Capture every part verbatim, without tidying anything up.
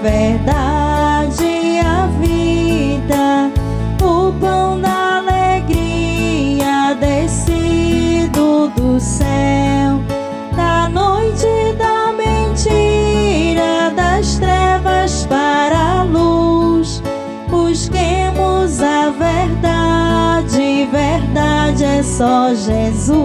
verdade e a vida, o pão da alegria descido do céu, da noite da mentira, das trevas para a luz. Busquemos a verdade, verdade é só Jesus.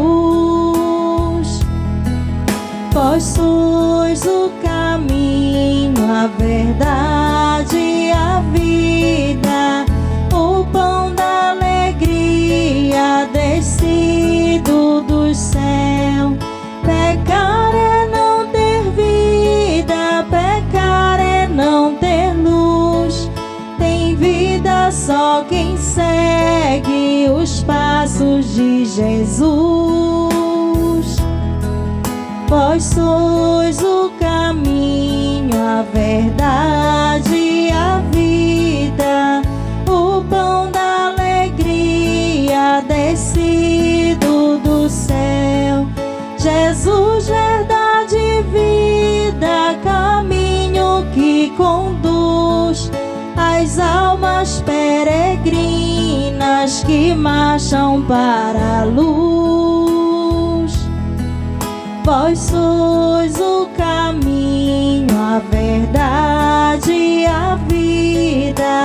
Vós sois o caminho, a verdade e a vida, o pão da alegria descido do céu. Pecar é não ter vida, pecar é não ter luz. Tem vida só quem segue os passos de Jesus. Vós sois o caminho, a verdade e a vida, o pão da alegria descido do céu. Jesus, verdade e vida, caminho que conduz as almas peregrinas que marcham para a luz. Vós sois o caminho, a verdade e a vida,